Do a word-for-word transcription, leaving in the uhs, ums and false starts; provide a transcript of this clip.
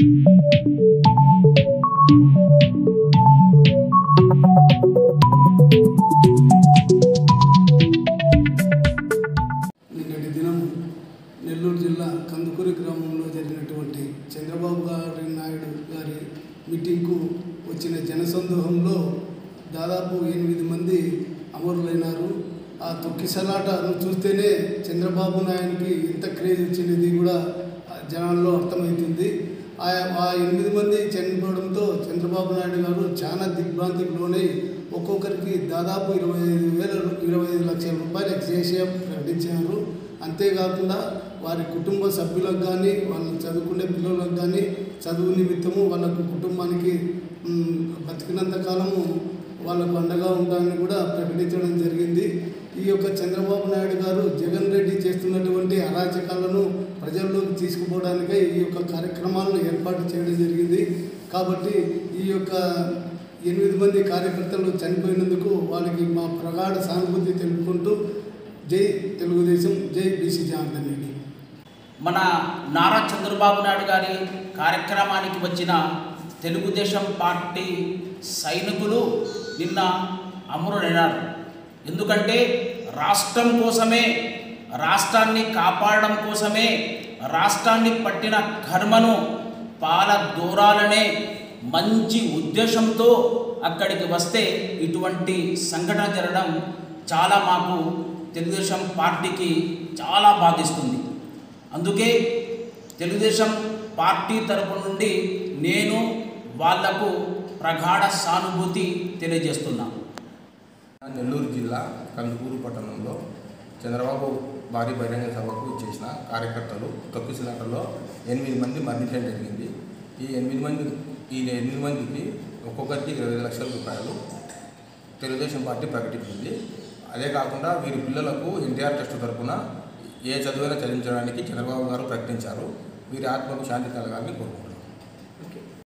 నిన్నటి దినం నెల్లూరు జిల్లా కందుకూరి గ్రామంలో జరిగినటువంటి చంద్రబాబు గారి నాయుడు గారి మీటింగ్కు వచ్చిన జనసందోహంలో దాదాపు ఎనిమిది మంది అమరులైనారు. ఆ తొక్కిసలాటను చూస్తేనే చంద్రబాబు నాయుడికి ఎంత క్రేజ్ వచ్చినది కూడా జనాల్లో అర్థమవుతుంది. ఆ ఆ ఎనిమిది మంది చనిపోవడంతో చంద్రబాబు నాయుడు గారు చాలా దిగ్భ్రాంతికి లోనై ఒక్కొక్కరికి దాదాపు ఇరవై ఐదు వేల ఇరవై ఐదు లక్షల రూపాయలు ఎక్స్గ్రేషియా ప్రకటించారు. అంతేకాకుండా వారి కుటుంబ సభ్యులకు కానీ వాళ్ళు చదువుకునే పిల్లలకు కానీ చదువు నిమిత్తము వాళ్ళకు కుటుంబానికి బతికినంత కాలము వాళ్ళకు అండగా ఉంటామని కూడా ప్రకటించడం జరిగింది. ఈ యొక్క చంద్రబాబు నాయుడు గారు జగన్ రెడ్డి చేస్తున్నటువంటి అరాచకాలను ప్రజల్లోకి తీసుకుపోవడానికై ఈ యొక్క కార్యక్రమాలను ఏర్పాటు చేయడం జరిగింది. కాబట్టి ఈ యొక్క ఎనిమిది మంది కార్యకర్తలు చనిపోయినందుకు వాళ్ళకి మా ప్రగాఢ సానుభూతి తెలుపుకుంటూ జై తెలుగుదేశం, జై బీసీ జనార్దన్ రెడ్డి. మన నారా చంద్రబాబు నాయుడు గారి కార్యక్రమానికి వచ్చిన తెలుగుదేశం పార్టీ సైనికులు నిన్న అమరులైనారు. ఎందుకంటే రాష్ట్రం కోసమే, రాష్ట్రాన్ని కాపాడడం కోసమే, రాష్ట్రాన్ని పట్టిన కర్మను పాల దూరాలనే మంచి ఉద్దేశంతో అక్కడికి వస్తే ఇటువంటి సంఘటన జరగడం చాలా మాకు తెలుగుదేశం పార్టీకి చాలా బాధిస్తుంది. అందుకే తెలుగుదేశం పార్టీ తరపు నుండి నేను వాళ్లకు ప్రగాఢ సానుభూతి తెలియజేస్తున్నాను. నెల్లూరు జిల్లా కందుకూరు పట్టణంలో చంద్రబాబు భారీ బహిరంగ సభకు చేసిన కార్యకర్తలు తొక్కిసలాటలో ఎనిమిది మంది మరణించడం జరిగింది. ఈ ఎనిమిది మంది ఈ ఎనిమిది మందికి ఒక్కొక్కరికి ఇరవై ఐదు లక్షల రూపాయలు తెలుగుదేశం పార్టీ ప్రకటించింది. అదే కాకుండా వీరి పిల్లలకు ఎన్టీఆర్ ట్రస్ట్ తరఫున ఏ చదువైనా చదివించడానికి చంద్రబాబు గారు ప్రకటించారు. వీరి ఆత్మకు శాంతి కలగాలని కోరుకుంటున్నారు.